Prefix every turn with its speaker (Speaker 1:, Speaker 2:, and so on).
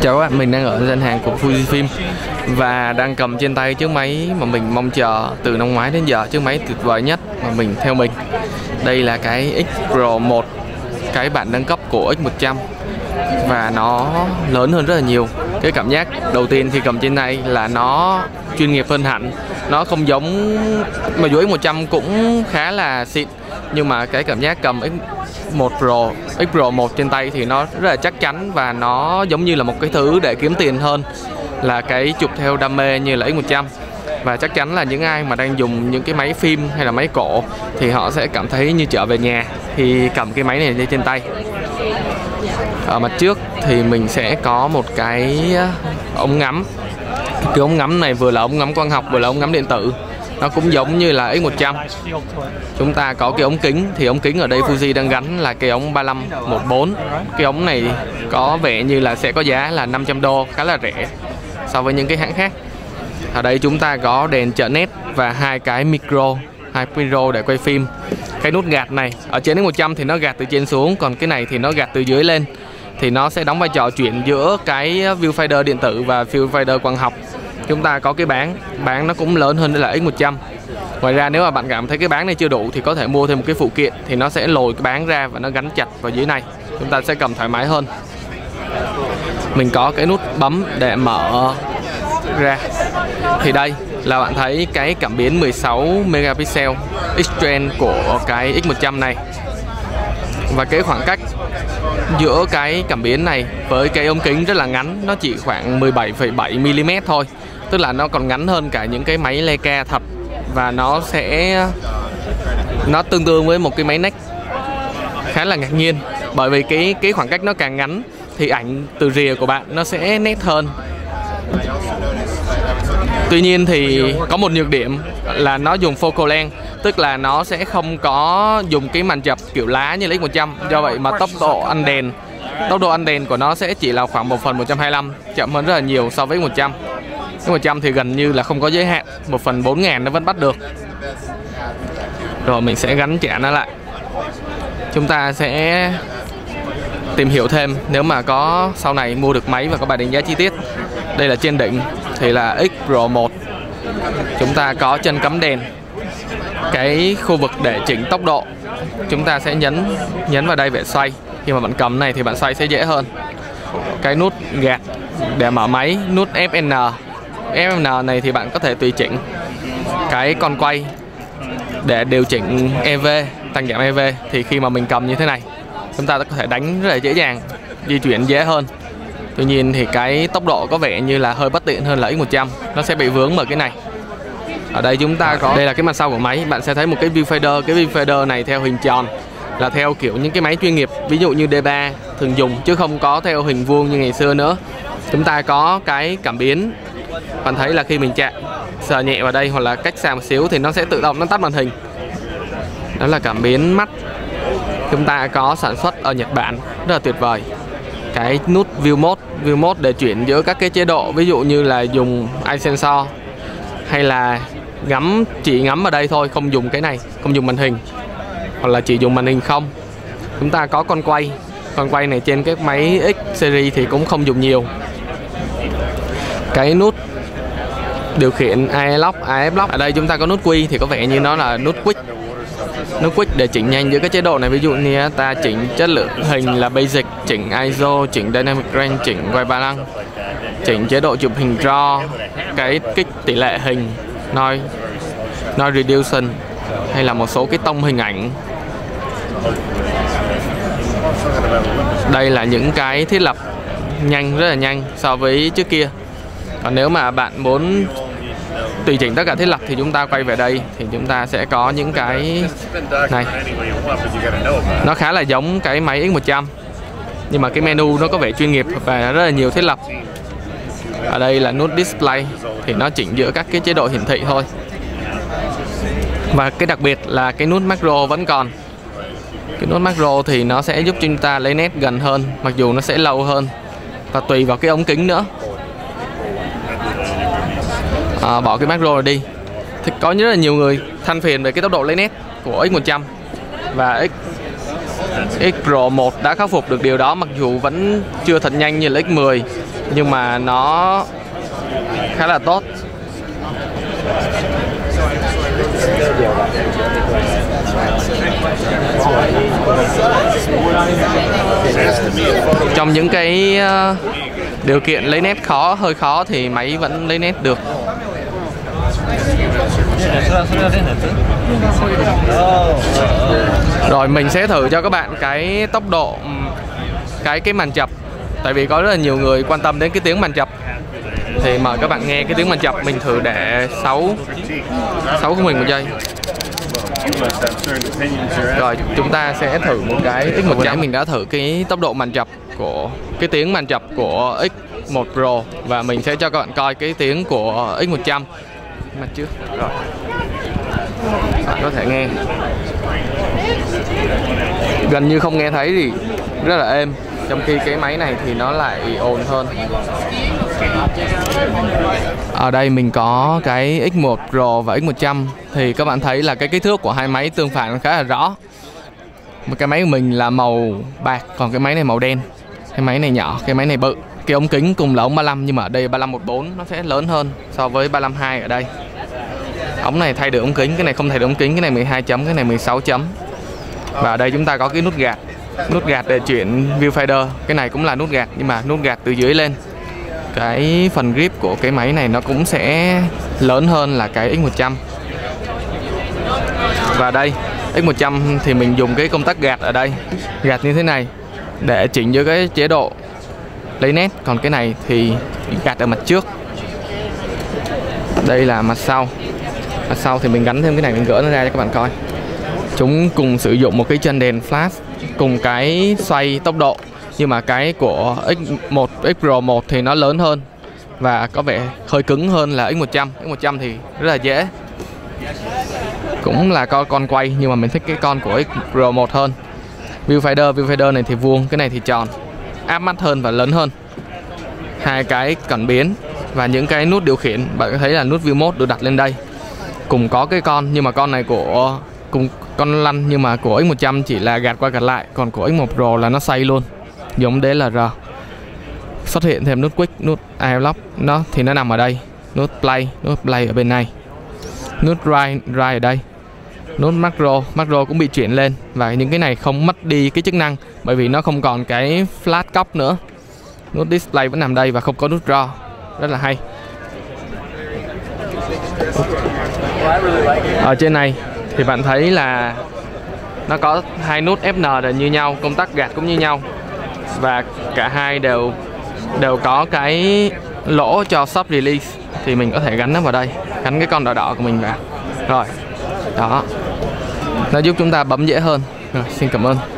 Speaker 1: Chào các bạn, mình đang ở gian hàng của Fujifilm và đang cầm trên tay chiếc máy mà mình mong chờ từ năm ngoái đến giờ, chiếc máy tuyệt vời nhất mà theo mình. Đây là cái X Pro 1, cái bản nâng cấp của X100 và nó lớn hơn rất là nhiều. Cái cảm giác đầu tiên khi cầm trên tay là nó chuyên nghiệp hơn hẳn. Nó không giống, mà dù X100 cũng khá là xịn, nhưng mà cái cảm giác cầm X Pro 1 trên tay thì nó rất là chắc chắn và nó giống như là một cái thứ để kiếm tiền hơn là cái chụp theo đam mê như là X100. Và chắc chắn là những ai mà đang dùng những cái máy phim hay là máy cổ thì họ sẽ cảm thấy như trở về nhà khi cầm cái máy này lên trên tay. Ở mặt trước thì mình sẽ có một cái ống ngắm. Cái ống ngắm này vừa là ống ngắm quang học vừa là ống ngắm điện tử. Nó cũng giống như là X100. Chúng ta có cái ống kính, thì ống kính ở đây Fuji đang gắn là cái ống 35-14. Cái ống này có vẻ như là sẽ có giá là 500 đô, khá là rẻ so với những cái hãng khác. Ở đây chúng ta có đèn trợ nét và hai micro để quay phim. Cái nút gạt này ở trên X100 thì nó gạt từ trên xuống, còn cái này thì nó gạt từ dưới lên. Thì nó sẽ đóng vai trò chuyển giữa cái viewfinder điện tử và viewfinder quang học. Chúng ta có cái bán nó cũng lớn hơn là X100. Ngoài ra nếu mà bạn cảm thấy cái bán này chưa đủ thì có thể mua thêm một cái phụ kiện, thì nó sẽ lồi cái bán ra và nó gắn chặt vào dưới này. Chúng ta sẽ cầm thoải mái hơn. Mình có cái nút bấm để mở ra. Thì đây là bạn thấy cái cảm biến 16 megapixel X-Trend của cái X100 này. Và cái khoảng cách giữa cái cảm biến này với cái ống kính rất là ngắn, nó chỉ khoảng 17,7 mm thôi. Tức là nó còn ngắn hơn cả những cái máy Leica thật. Và nó tương đương với một cái máy NEC. Khá là ngạc nhiên, bởi vì cái khoảng cách nó càng ngắn thì ảnh từ rìa của bạn nó sẽ nét hơn. Tuy nhiên thì có một nhược điểm là nó dùng focal length, tức là nó sẽ không có dùng cái màn chập kiểu lá như là X100. Do vậy mà tốc độ ăn đèn của nó sẽ chỉ là khoảng 1/125, chậm hơn rất là nhiều so với X100. X100 thì gần như là không có giới hạn, 1/4000 nó vẫn bắt được. Rồi mình sẽ gắn chả nó lại. Chúng ta sẽ tìm hiểu thêm nếu mà có sau này mua được máy và có bài đánh giá chi tiết. Đây là trên đỉnh thì là X Pro 1. Chúng ta có chân cắm đèn, cái khu vực để chỉnh tốc độ. Chúng ta sẽ nhấn vào đây để xoay. Khi mà bạn cầm này thì bạn xoay sẽ dễ hơn. Cái nút gạt để mở máy, nút FN. FN này thì bạn có thể tùy chỉnh. Cái con quay để điều chỉnh EV, tăng giảm EV. Thì khi mà mình cầm như thế này, chúng ta có thể đánh rất là dễ dàng, di chuyển dễ hơn. Tuy nhiên thì cái tốc độ có vẻ như là hơi bất tiện hơn là X100. Nó sẽ bị vướng ở cái này. Ở đây chúng ta có, đây là cái mặt sau của máy. Bạn sẽ thấy một cái viewfinder. Cái viewfinder này theo hình tròn, là theo kiểu những cái máy chuyên nghiệp, ví dụ như D3 thường dùng, chứ không có theo hình vuông như ngày xưa nữa. Chúng ta có cái cảm biến. Bạn thấy là khi mình chạm, sờ nhẹ vào đây hoặc là cách xa một xíu thì nó sẽ tự động nó tắt màn hình. Đó là cảm biến mắt. Chúng ta có sản xuất ở Nhật Bản, rất là tuyệt vời. Cái nút View Mode để chuyển giữa các cái chế độ, ví dụ như là dùng Eye Sensor hay là chỉ ngắm ở đây thôi, không dùng cái này, không dùng màn hình, hoặc là chỉ dùng màn hình không. Chúng ta có con quay này trên các máy X series thì cũng không dùng nhiều. Cái nút điều khiển AF Lock. Ở đây chúng ta có nút Q thì có vẻ như nó là nút Quick. Nút Quick để chỉnh nhanh giữa các chế độ này. Ví dụ như ta chỉnh chất lượng hình là Basic, chỉnh ISO, chỉnh Dynamic Range, chỉnh quay ba lăng, chỉnh chế độ chụp hình RAW, cái kích tỷ lệ hình, Noise Reduction, hay là một số cái tông hình ảnh. Đây là những cái thiết lập nhanh, rất là nhanh so với trước kia. Còn nếu mà bạn muốn tùy chỉnh tất cả thiết lập thì chúng ta quay về đây thì chúng ta sẽ có những cái này. Nó khá là giống cái máy X100, nhưng mà cái menu nó có vẻ chuyên nghiệp và rất là nhiều thiết lập. Ở đây là nút Display thì nó chỉnh giữa các cái chế độ hiển thị thôi. Và cái đặc biệt là cái nút Macro vẫn còn. Cái nút Macro thì nó sẽ giúp chúng ta lấy nét gần hơn, mặc dù nó sẽ lâu hơn và tùy vào cái ống kính nữa. Bỏ cái macro này đi. Thì có rất là nhiều người than phiền về cái tốc độ lấy nét của X100 và X Pro 1 đã khắc phục được điều đó, mặc dù vẫn chưa thật nhanh như là X10 nhưng mà nó khá là tốt. Trong những cái điều kiện lấy nét hơi khó thì máy vẫn lấy nét được. Rồi mình sẽ thử cho các bạn cái tốc độ cái màn chập, tại vì có rất là nhiều người quan tâm đến cái tiếng màn chập, thì mời các bạn nghe cái tiếng màn chập. Mình thử để 6 của mình 1 giây. Rồi chúng ta sẽ thử một cái X100. Mình đã thử cái tốc độ màn chập của cái tiếng màn chập của X1 Pro và mình sẽ cho các bạn coi cái tiếng của X100 mặt trước. Rồi bạn có thể nghe gần như không nghe thấy gì, rất là êm, trong khi cái máy này thì nó lại ồn hơn. Ở đây mình có cái X1 Pro và X100 thì các bạn thấy là cái kích thước của hai máy tương phản khá là rõ. Một cái máy của mình là màu bạc, còn cái máy này màu đen. Cái máy này nhỏ, cái máy này bự. Cái ống kính cùng là ống 35 nhưng mà ở đây 3514 nó sẽ lớn hơn so với 352 ở đây. Ống này thay được ống kính, cái này không thay được ống kính, cái này 12 chấm, cái này 16 chấm. Và ở đây chúng ta có cái nút gạt để chuyển viewfinder. Cái này cũng là nút gạt nhưng mà nút gạt từ dưới lên. Cái phần grip của cái máy này nó cũng sẽ lớn hơn là cái X100. Và đây X100 thì mình dùng cái công tắc gạt ở đây, gạt như thế này để chỉnh với cái chế độ lấy nét. Còn cái này thì gạt ở mặt trước. Đây là mặt sau. Mặt sau thì mình gắn thêm cái này, mình gỡ nó ra cho các bạn coi. Chúng cùng sử dụng một cái chân đèn flash cùng cái xoay tốc độ, nhưng mà cái của X Pro 1 thì nó lớn hơn và có vẻ hơi cứng hơn là X100. X100 thì rất là dễ, cũng là con quay nhưng mà mình thích cái con của X Pro 1 hơn. Viewfinder này thì vuông, cái này thì tròn, áp mắt hơn và lớn hơn. Hai cái cảm biến và những cái nút điều khiển, bạn có thấy là nút view mode được đặt lên đây. Cùng có cái con, nhưng mà con này của cùng con lăn, nhưng mà của X100 chỉ là gạt qua gạt lại, còn của X1 Pro là nó xoay luôn, giống DLR. Xuất hiện thêm nút quick, nút airlock, nó thì nó nằm ở đây. Nút play ở bên này, nút ride ở đây, nút macro cũng bị chuyển lên. Và những cái này không mất đi cái chức năng bởi vì nó không còn cái flash cóc nữa. Nút display vẫn nằm đây và không có nút draw, rất là hay. Ở trên này thì bạn thấy là nó có hai nút FN là như nhau, công tắc gạt cũng như nhau, và cả hai đều có cái lỗ cho stop release, thì mình có thể gắn nó vào đây, gắn cái con đỏ đỏ của mình vào. Rồi đó, nó giúp chúng ta bấm dễ hơn. Rồi, xin cảm ơn.